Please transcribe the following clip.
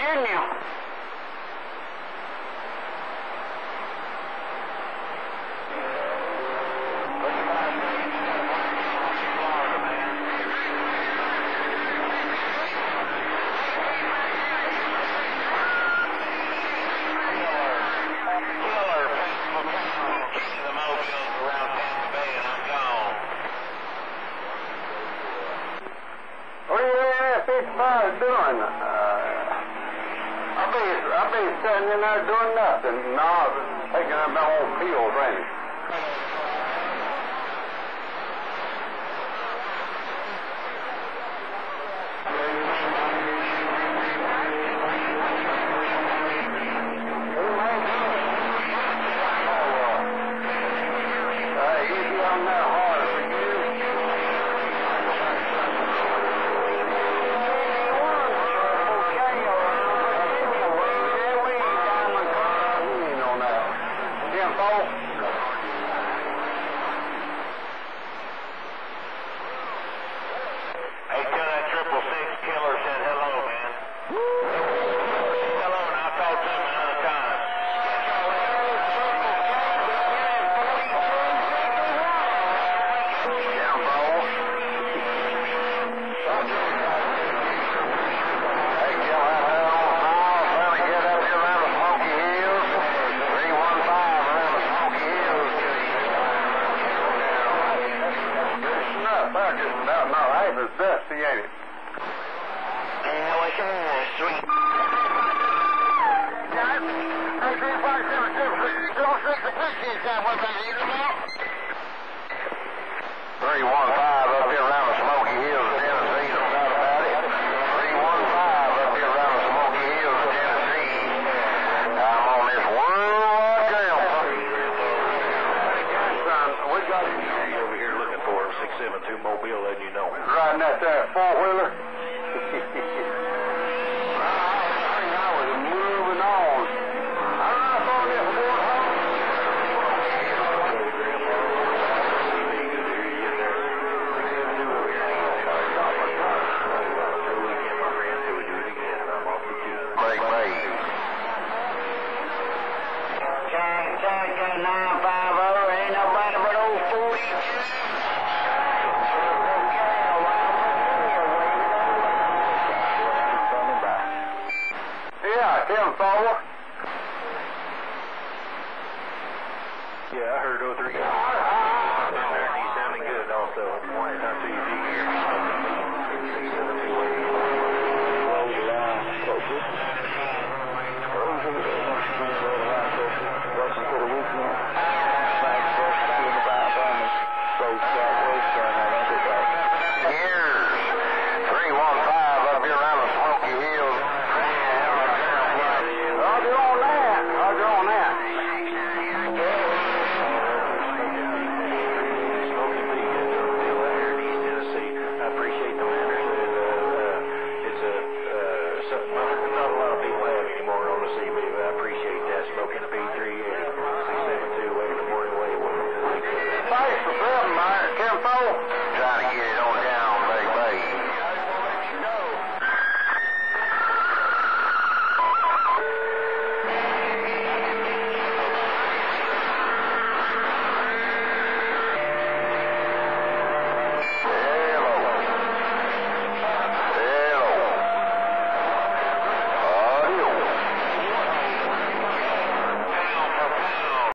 Virginia. Doing? I'll be sitting in there doing nothing. No, taking up my old field range. Easy on that hard for you. Hey, tell that 666 killer said hello, man. Hello, and I'll talk to him another time. Down, ball. Hey, Gil, out there on the mile, trying to get up here around the Smoky Hills. 315 around the Smoky Hills. Good enough. That's just about my life is dusty, ain't it? Yeah, what's that? Sweet. Hey, 357, don't shake the pictures down. What about you, man? 315 up here around the Smoky Hills of Tennessee, no doubt about it. 315 up here around the Smoky Hills of Tennessee. I'm on this worldwide trail. Son, we got you over here looking for a 672 Mobile, letting you know. Riding that there four-wheeler? I was moving on. I don't know if all this war home. Check 950, ain't nobody but old 42. Yeah, 10-4. Yeah, I heard 03. He's sounding good also. Not too easy.